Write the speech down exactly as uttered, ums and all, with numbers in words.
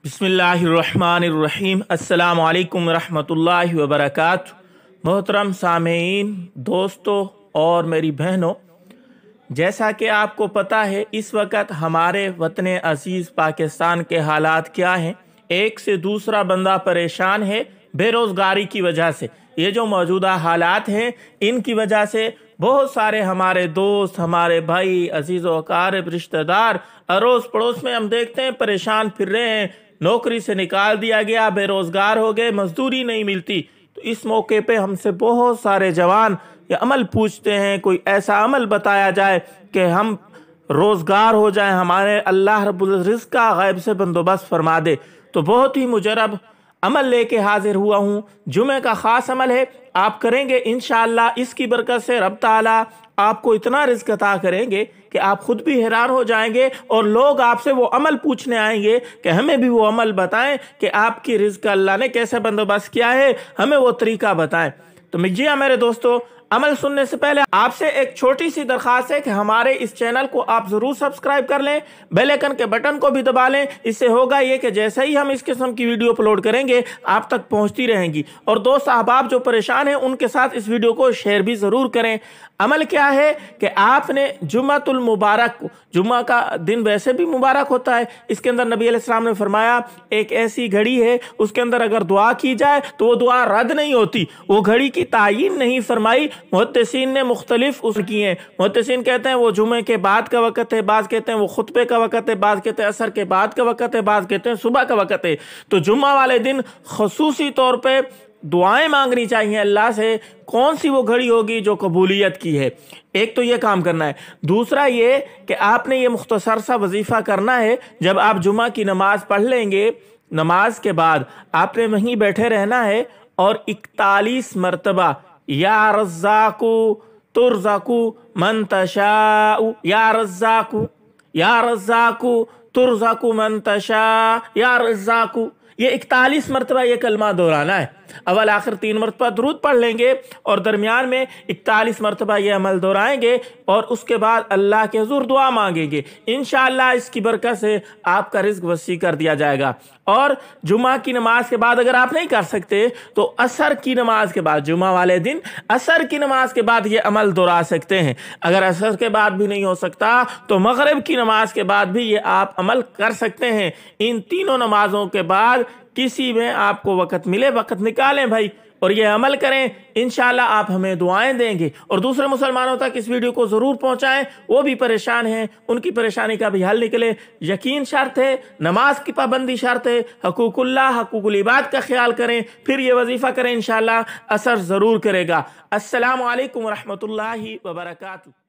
बिस्मिल्लाहिर्रहमानिर्रहीम। अस्सलामु अलैकुम रहमतुल्लाहि व बरकातुहू। मोहतरम सामेईन, दोस्तों और मेरी बहनों, जैसा कि आपको पता है इस वक्त हमारे वतन अजीज़ पाकिस्तान के हालात क्या हैं। एक से दूसरा बंदा परेशान है बेरोज़गारी की वजह से। ये जो मौजूदा हालात हैं इनकी वजह से बहुत सारे हमारे दोस्त, हमारे भाई, अजीज़ व अकारिब, रिश्तेदार अड़ोस पड़ोस में हम देखते हैं परेशान फिर रहे हैं। नौकरी से निकाल दिया गया, बेरोज़गार हो गए, मजदूरी नहीं मिलती। तो इस मौके पे हमसे बहुत सारे जवान ये अमल पूछते हैं, कोई ऐसा अमल बताया जाए कि हम रोज़गार हो जाए, हमारे अल्लाह रब्बुल रिज़्क़ का गैब से बंदोबस्त फरमा दे। तो बहुत ही मुजरब अमल लेके हाजिर हुआ हूँ। जुमे का ख़ास अमल है, आप करेंगे इंशाअल्लाह। इसकी बरकत से रब ताला आपको इतना रिज़्क़ अता करेंगे कि आप खुद भी हैरान हो जाएंगे और लोग आपसे वो अमल पूछने आएंगे कि हमें भी वो अमल बताएं कि आपकी रिज़्क़ अल्लाह ने कैसे बंदोबस्त किया है, हमें वो तरीका बताएं। तो जी हाँ मेरे दोस्तों, अमल सुनने से पहले आपसे एक छोटी सी दरख्वास्त है कि हमारे इस चैनल को आप ज़रूर सब्सक्राइब कर लें, बेल आइकन के बटन को भी दबा लें। इससे होगा ये कि जैसे ही हम इस किस्म की वीडियो अपलोड करेंगे आप तक पहुंचती रहेंगी। और दोस्त अहबाब जो परेशान हैं उनके साथ इस वीडियो को शेयर भी ज़रूर करें। अमल क्या है कि आपने जुम्मतुल मुबारक को, जुम्मा का दिन वैसे भी मुबारक होता है, इसके अंदर नबी अलैहिस्सलाम ने फरमाया एक ऐसी घड़ी है उसके अंदर अगर दुआ की जाए तो वो दुआ रद्द नहीं होती। वो घड़ी की तायीन नहीं फरमाई, मुहद्दिसीन ने मुख्तलिफ उस किए हैं। मुहद्दिसीन कहते हैं वो जुमे के बाद का वक़्त है, बाज़ कहते हैं वो खुतबे का वक़्त है, बाज़ कहते हैं असर के बाद का वक़्त है, बाज़ कहते हैं सुबह का वक़्त है। तो जुम्मा वाले दिन ख़ुसूसी तौर पे दुआएं मांगनी चाहिए अल्लाह से। कौन सी वो घड़ी होगी जो कबूलियत की है, एक तो ये काम करना है। दूसरा ये कि आपने ये मुख्तसर सा वजीफ़ा करना है। जब आप जुमा की नमाज पढ़ लेंगे, नमाज के बाद आपने वहीं बैठे रहना है और इकतालीस मरतबा या रज़्ज़ाकु तुरज़ाकु मन तशाउ, या रज़्ज़ाकु या रज़्ज़ाकु तुरज़ाकु मन तशा, या रज़्ज़ाकु, ये इकतालीस मरतबा ये कलमा दोहराना है। अवल आखिर तीन मरतबा दुरूद पढ़ लेंगे और दरमियान में इकतालीस मरतबा ये अमल दोहराएंगे और उसके बाद अल्लाह के हुज़ूर दुआ मांगेंगे। इंशाअल्लाह इसकी बरकत से आपका रिज़्क़ वसी कर दिया जाएगा। और जुमा की नमाज के बाद अगर आप नहीं कर सकते तो असर की नमाज के बाद, जुमा वाले दिन असर की नमाज के बाद ये अमल दोहरा सकते हैं। अगर असर के बाद भी नहीं हो सकता तो मगरिब की नमाज के बाद भी ये आप अमल कर सकते हैं। इन तीनों नमाजों के बाद किसी में आपको वक़्त मिले, वक़्त निकालें भाई, और ये अमल करें। इंशाअल्लाह आप हमें दुआएं देंगे। और दूसरे मुसलमानों तक इस वीडियो को ज़रूर पहुंचाएं, वो भी परेशान हैं, उनकी परेशानी का भी हल निकले। यकीन शर्त है, नमाज की पाबंदी शर्त है, हकूकुल्लाह हकूकुल इबाद का ख्याल करें, फिर ये वजीफ़ा करें, इंशाअल्लाह असर ज़रूर करेगा। अस्सलामु अलैकुम व रहमतुल्लाहि व बरकातुहू।